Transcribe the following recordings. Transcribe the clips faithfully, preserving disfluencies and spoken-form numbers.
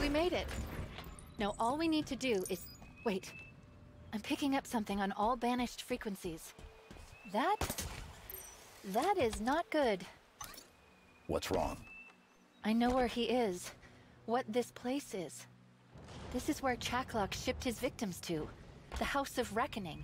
We made it. Now all we need to do is... Wait. I'm picking up something on all banished frequencies. That... That is not good. What's wrong? I know where he is. What this place is. This is where Chaklock shipped his victims to. The House of Reckoning.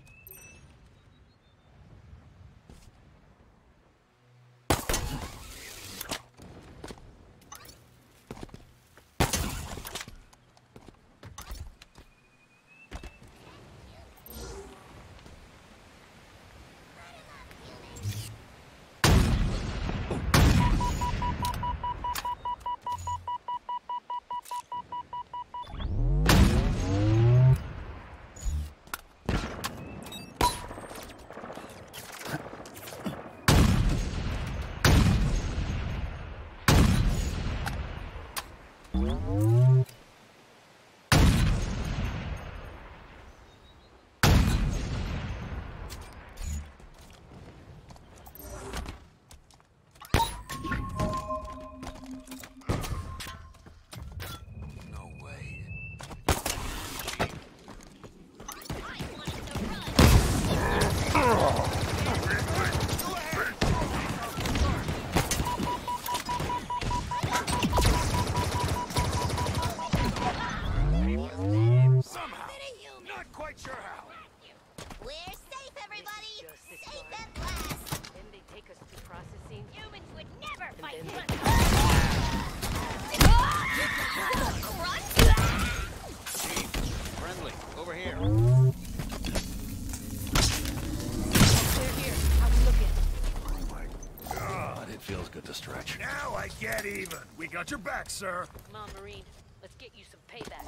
Got your back, sir. Come on, Marine. Let's get you some payback.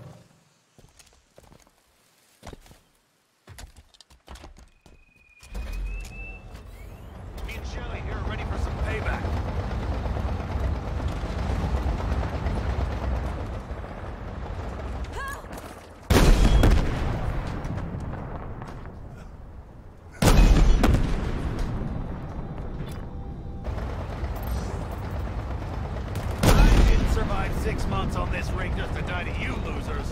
Me and Shelly here are ready for some payback. Six months on this ring just to die to you losers.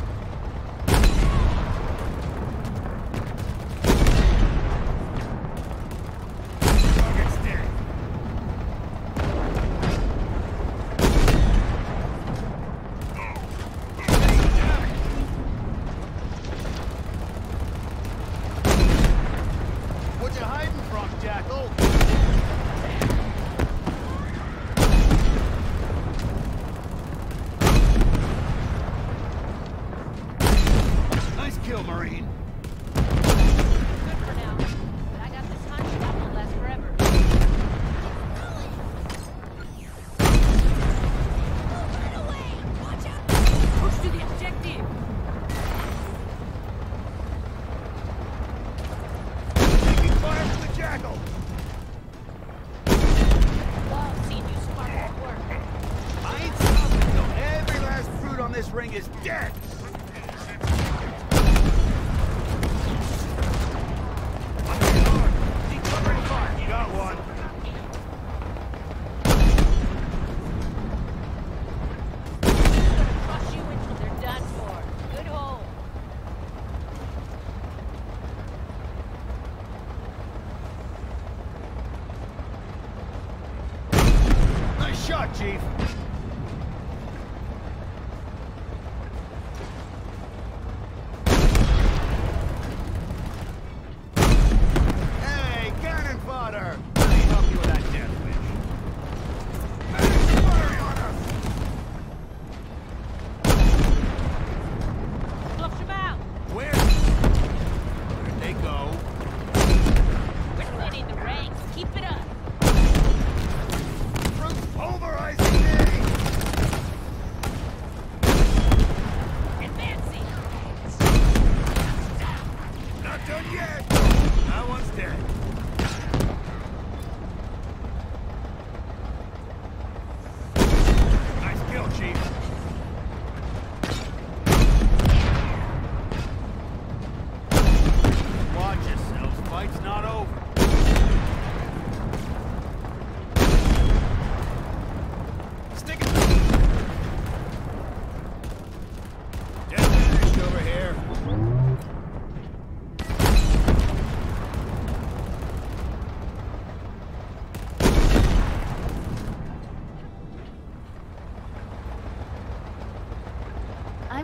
Target's dead. What you hiding from, Jackal? Kill, Marine. Good for now, but I got this hunch that won't last forever. Run away! Watch out! Push to the objective! Taking fire from the Jackal! Love seeing you spark at work. I ain't stopping till every last fruit on this ring is dead! Got one. Crush you until they're done for. Good hole. Nice shot, Chief. Hey, cannon fodder. Let me help you with that death wish. Enemy fire on us! Flush them out. Where? Where'd they go? We're winning the ranks. Keep it up. Pulverizing it!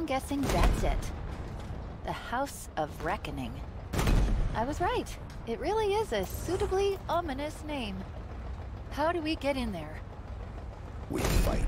guessing that's it. The House of Reckoning. I was right. It really is a suitably ominous name. How do we get in there? We fight.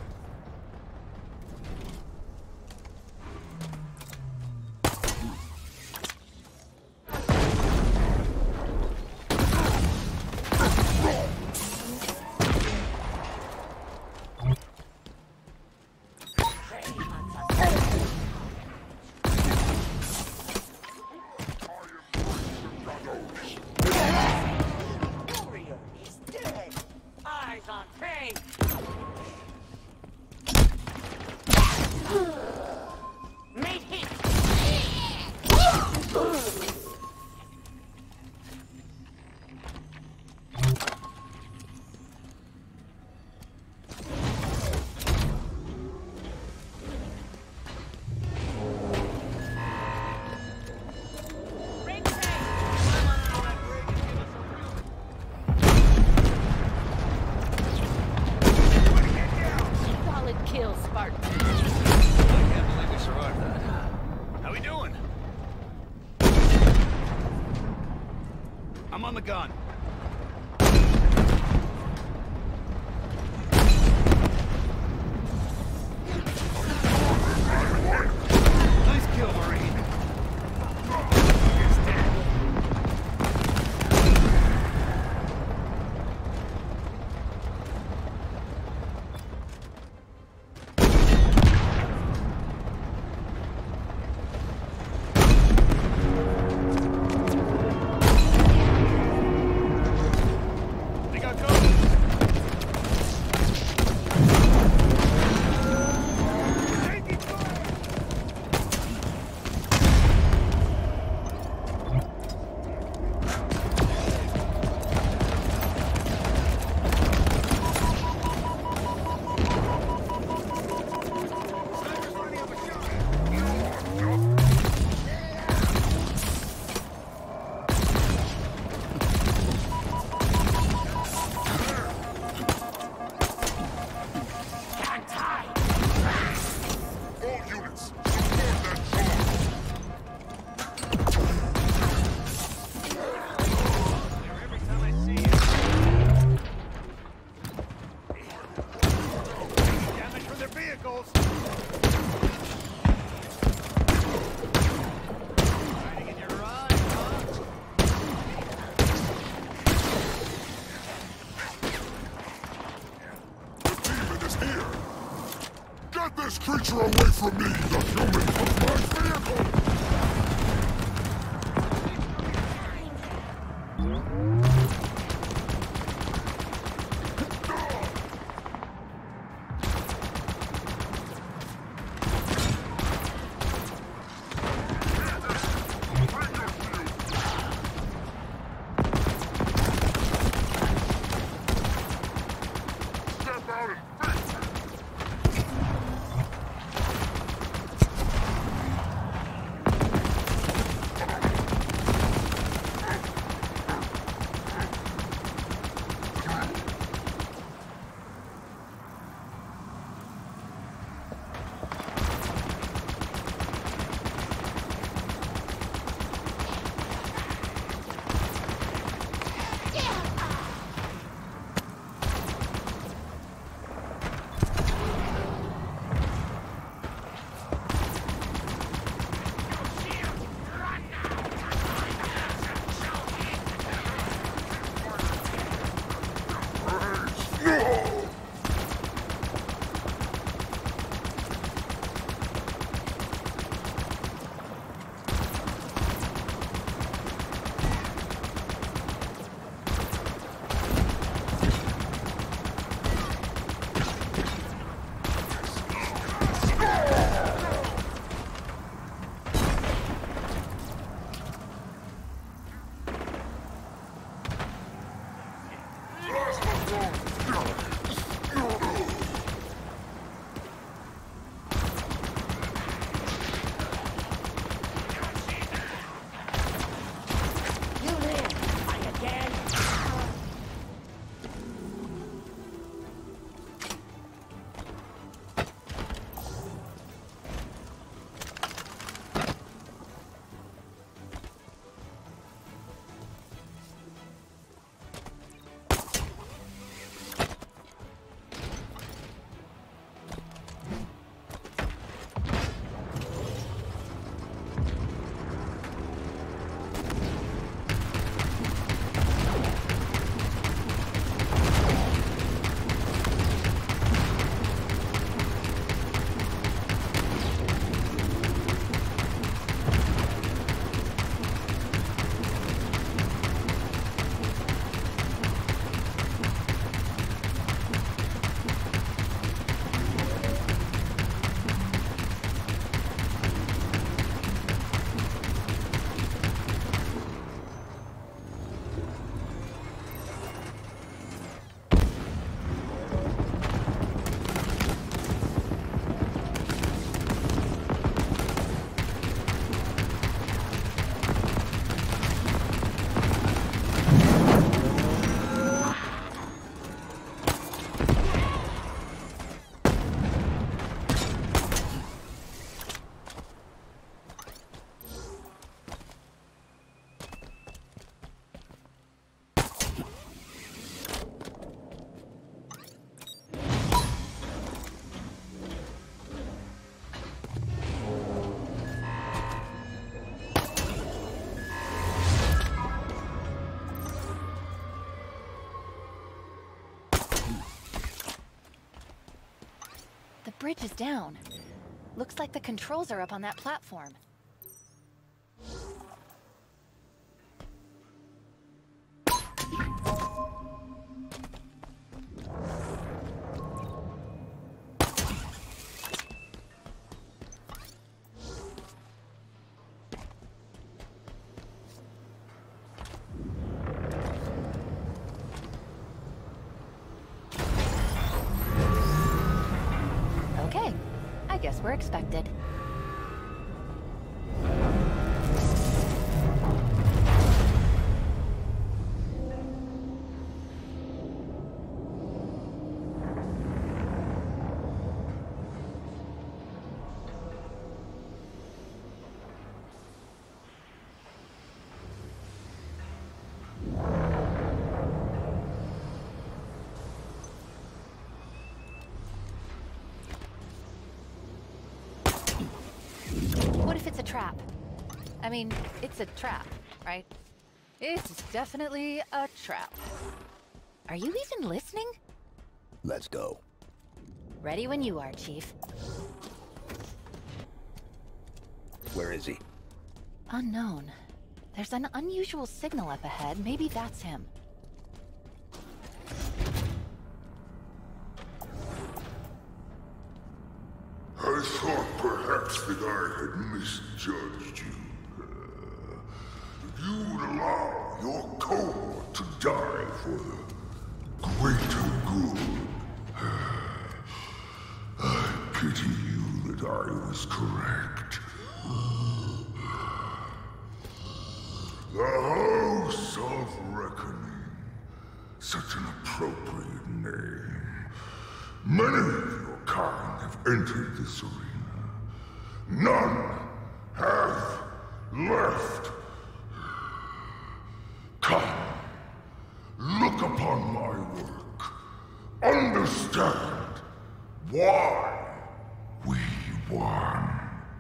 I'm on the gun. Nice kill, Marine. He's dead. This creature away from me, the human of my vehicle! Step out and that bridge is down. Looks like the controls are up on that platform. Okay, I guess we're expected. What if it's a trap? I mean, it's a trap, right? It's definitely a trap. Are you even listening? Let's go. Ready when you are, Chief. Where is he? Unknown. There's an unusual signal up ahead. Maybe that's him. I thought perhaps that I had misjudged you. Uh, you would allow your cohort to die for the greater good. I pity you that I was correct. The House of Reckoning. Such an appropriate name. Many of your kind have entered this arena. None have left. Come, look upon my work. Understand why we won.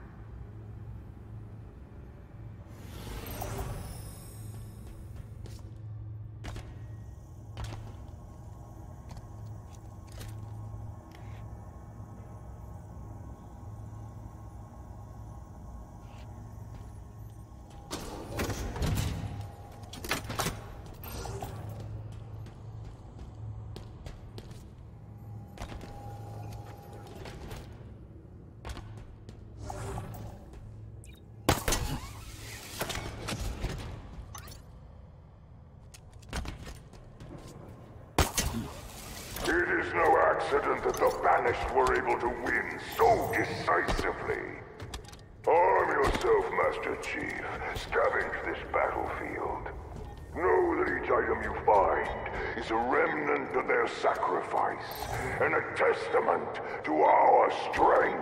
It is no accident that the Banished were able to win so decisively. Arm yourself, Master Chief. Scavenge this battlefield. Know that each item you find is a remnant of their sacrifice, and a testament to our strength.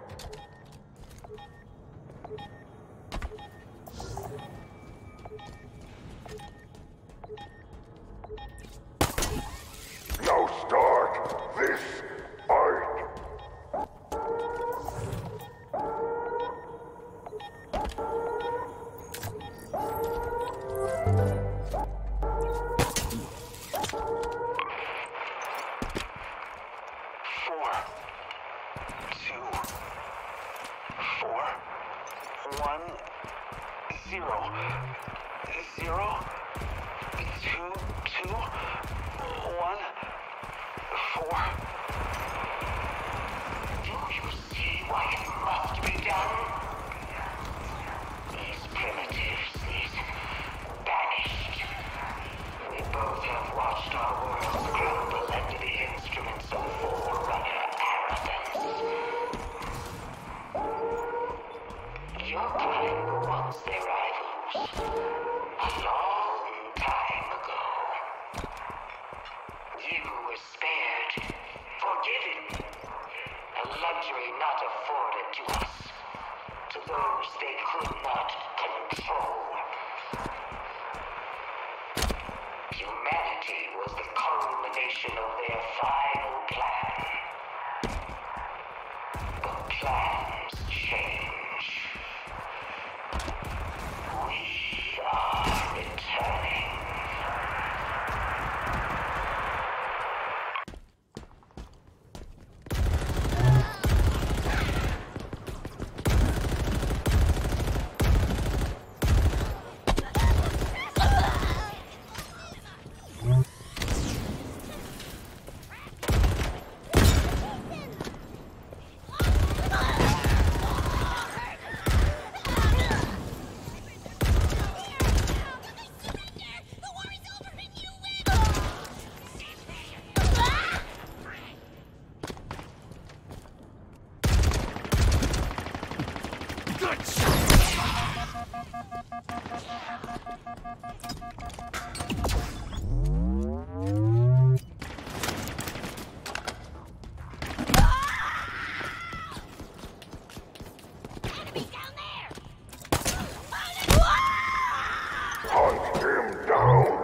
Now start this art. Four, two, four, one, zero, zero, two, two, one, four. Do you see what must be done? These primitives, these banished. We both have watched our worlds crumble under the instruments of Forerunner arrogance. Your kind were once their rivals. A long time ago. You were spared. Hunt him down!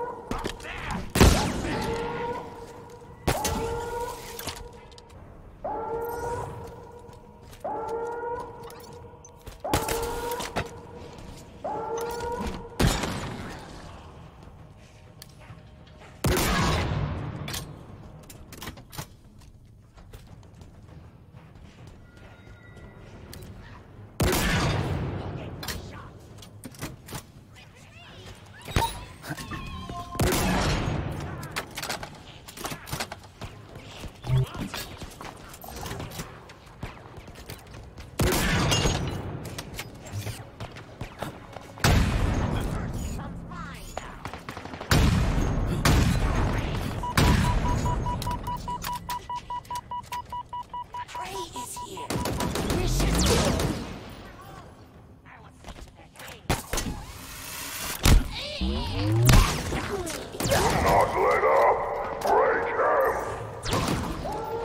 Not let up! Break him!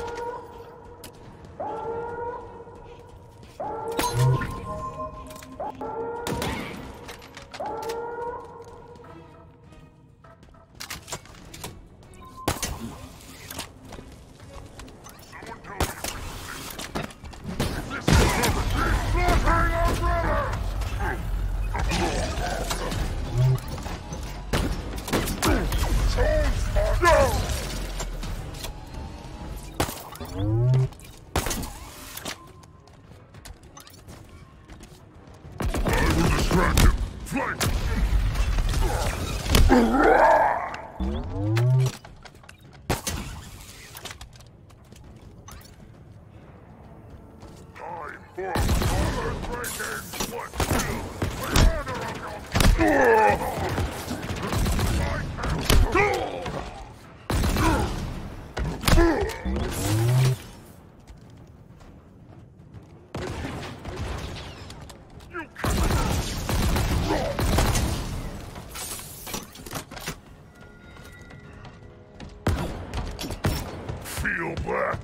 Feel that?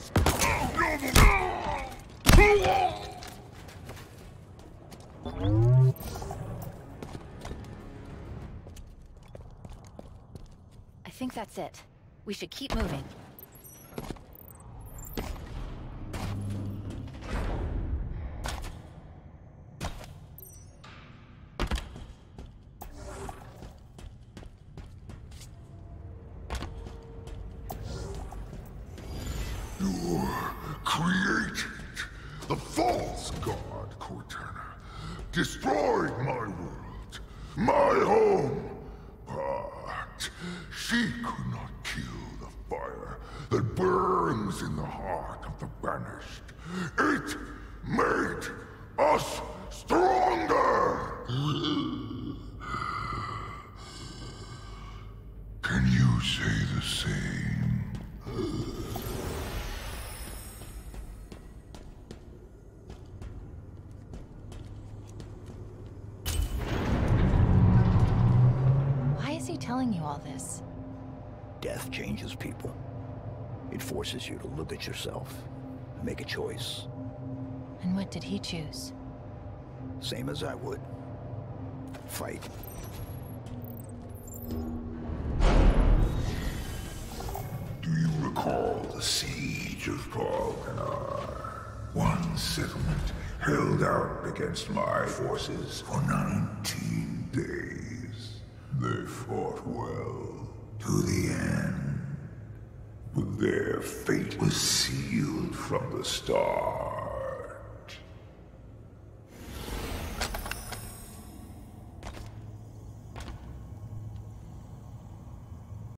I think that's it. We should keep moving. Created the false god Cortana, destroyed my world, my home, but she could not kill the fire that burns in the heart of the banished. It made us stronger! Can you say the same? Telling you all this? Death changes people. It forces you to look at yourself and make a choice. And what did he choose? Same as I would. Fight. Do you recall the siege of Falconar? One settlement held out against my forces for nineteen days. They fought well, to the end. But their fate was sealed from the start.